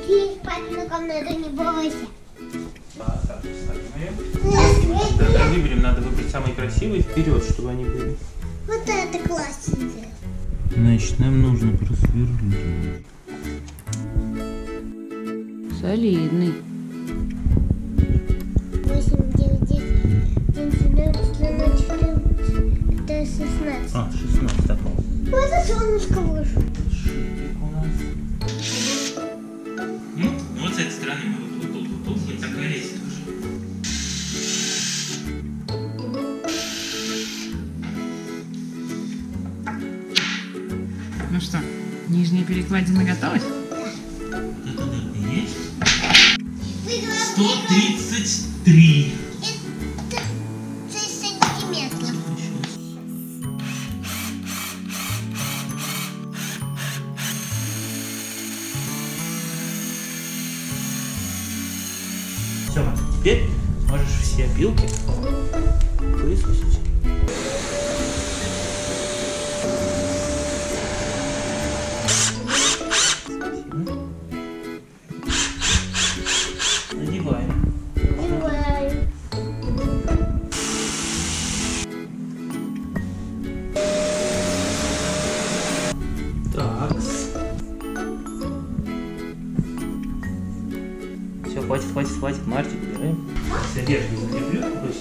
Иди в папину комнату, не бойся. Так, выберем, надо выбрать самые красивые вперед, чтобы они были. Вот это классненькое. Значит, нам нужно просверлить. Солидный. 8, 9, 10, 11, 12, 13, 14. Это 16. 16 такого. Вот это солнышко вышло. Шипик у нас. Ну, вот с этой стороны мы вот тут вот такая лестница уже. Ну что, нижняя перекладина готова? Есть? 133. Это 6 сантиметров. Все, теперь можешь все опилки высушить. Надеваем. Надеваю. Так. Все, хватит. Мартик, убираем. Задержки закреплю. То есть,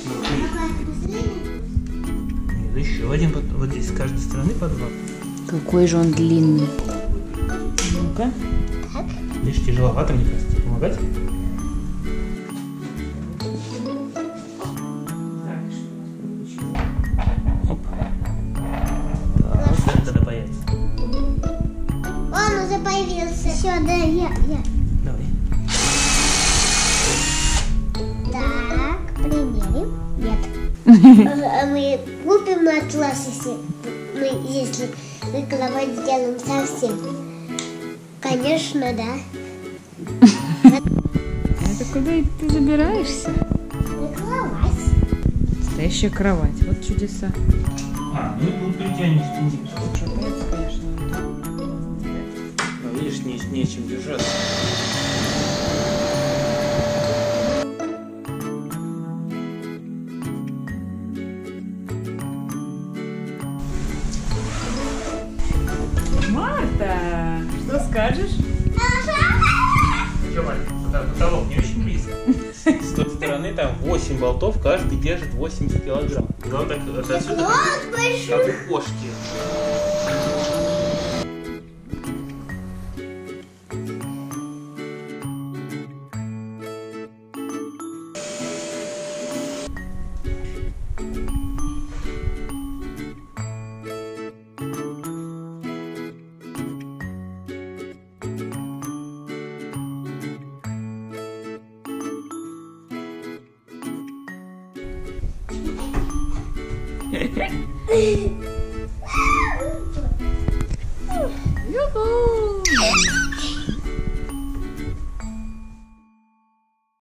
еще один, вот здесь с каждой стороны по два. Какой же он длинный. Ну-ка. Так. Видишь, тяжеловато, мне кажется. Помогать? Оп. Так, надо бояться. Он уже появился. Все, да, я. Давай. Так, примерим. Нет. А мы купим атлас, если мы кровать сделаем совсем. Конечно, да. Это куда ты забираешься? Мы кровать. Настоящая кровать. Вот чудеса. А, ну и тут притянешь снизу. Шатается, конечно. Ну, видишь, нечем держаться. Марта, что скажешь? Че, Марк, потолок не очень близко. С той стороны там 8 болтов, каждый держит 80 килограмм. Он так отсюда Вот большой. как у кошки.